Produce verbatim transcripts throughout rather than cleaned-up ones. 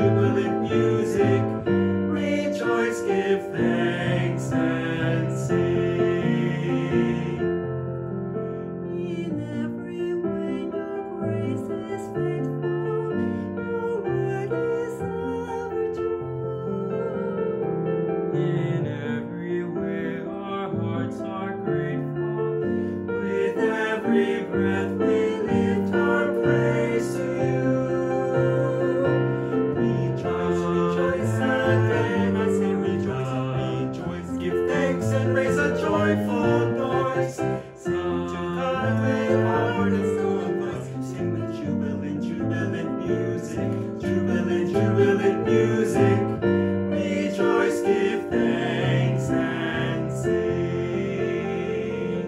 jubilant music. Rejoice, give thanks and sing. In every way your grace is faithful, your word is ever true. In every way our hearts are grateful. With every breath we lift our praise to you. Rejoice, rejoice again, I say rejoice, rejoice. Give thanks and raise a joyful noise. Sing to God with heart and soul and voice. Sing with jubilant, jubilant music. Jubilant, jubilant music. Rejoice, give thanks and sing.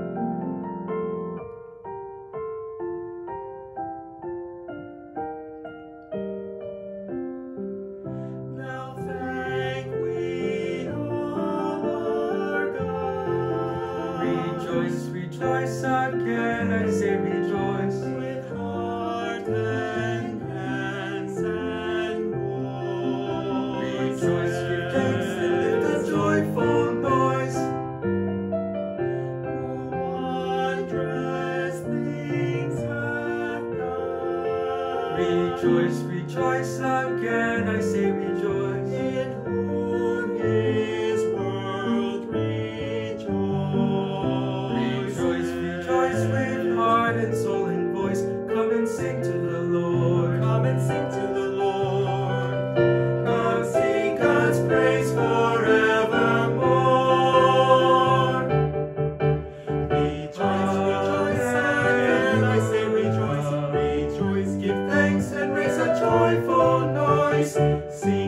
Now thank we all our God. Rejoice, rejoice again, I say rejoice. With heart and hands and voice. Rejoice, give thanks and lift a joyful noise. Wondrous things have done. Rejoice, rejoice again, I say rejoice. In whom his world rejoice. Rejoice, rejoice with heart and soul and voice. Come and sing to the Lord. Come and sing to the Lord. Come sing God's praise forevermore. Rejoice, rejoice again, I say rejoice. Rejoice, give thanks and raise a joyful noise. Sing